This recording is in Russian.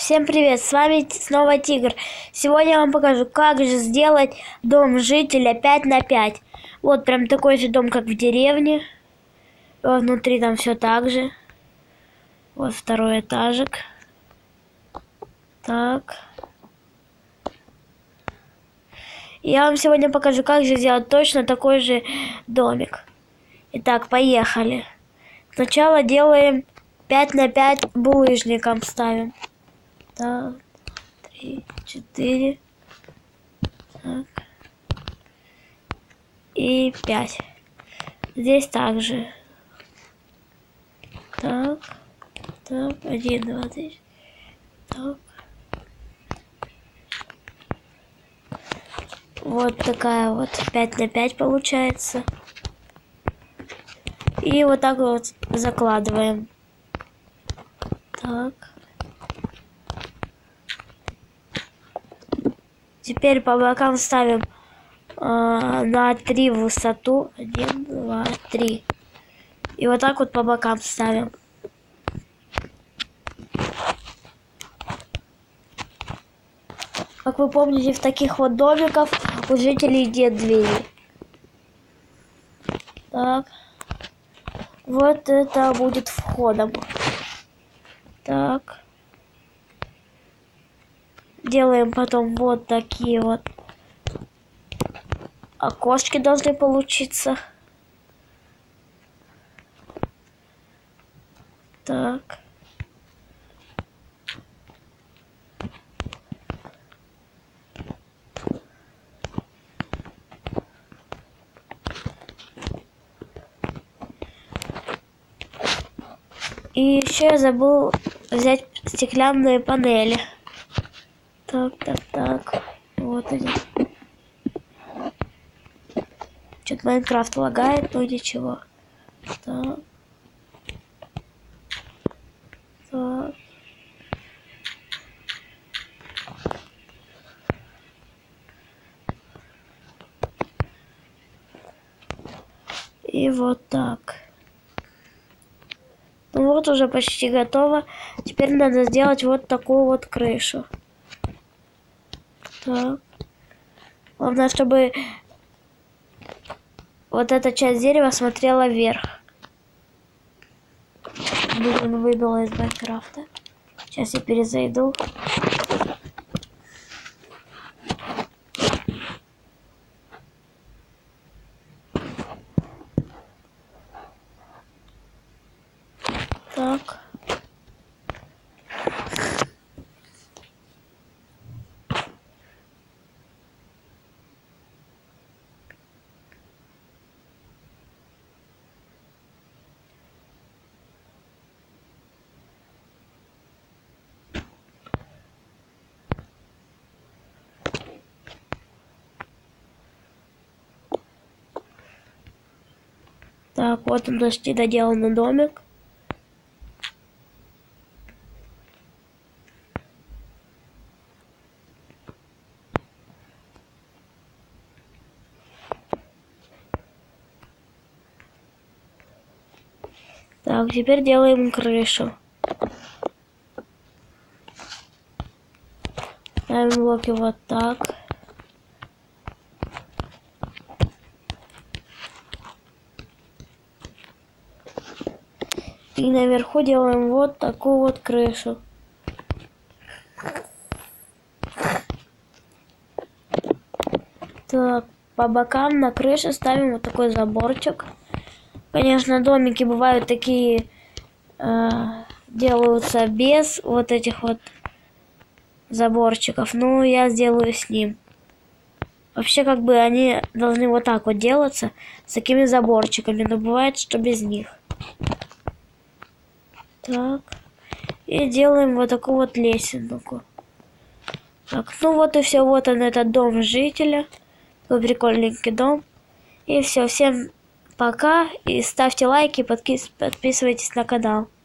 Всем привет, с вами снова Тигр. Сегодня я вам покажу, как же сделать дом жителя 5 на 5. Вот прям такой же дом, как в деревне. Вот внутри там все так же. Вот второй этажик. Так. Я вам сегодня покажу, как же сделать точно такой же домик. Итак, поехали. Сначала делаем 5 на 5 булыжником ставим. Так, 3, 4, так, и 5. Здесь также. Так, 1, 2, 3, так. Вот такая вот 5 на 5 получается. И вот так вот закладываем. Так. Теперь по бокам ставим на 3 в высоту. 1, 2, 3. И вот так вот по бокам ставим. Как вы помните, в таких вот домиках у жителей нет двери. Так. Вот это будет входом. Так. Делаем потом вот такие вот окошки должны получиться. Так. И еще я забыл взять стеклянные панели. Так. Вот они. Что-то Майнкрафт лагает, но ничего. Так. И вот так. Ну вот уже почти готово. Теперь надо сделать вот такую вот крышу. Так. Главное, чтобы вот эта часть дерева смотрела вверх. Блин, выбила из Майнкрафта. Сейчас я перезайду. Так. Так, вот он почти доделанный домик. Так, теперь делаем крышу. Ставим блоки вот так. И наверху делаем вот такую вот крышу. Так, по бокам на крыше ставим вот такой заборчик. Конечно, домики бывают такие, делаются без вот этих вот заборчиков, но я сделаю с ним. Вообще, как бы они должны вот так вот делаться, с такими заборчиками, но бывает, что без них. Так. И делаем вот такую вот лесенку. Так, ну вот и все. Вот он, этот дом жителя. Такой прикольненький дом. И все. Всем пока. И ставьте лайки, подписывайтесь на канал.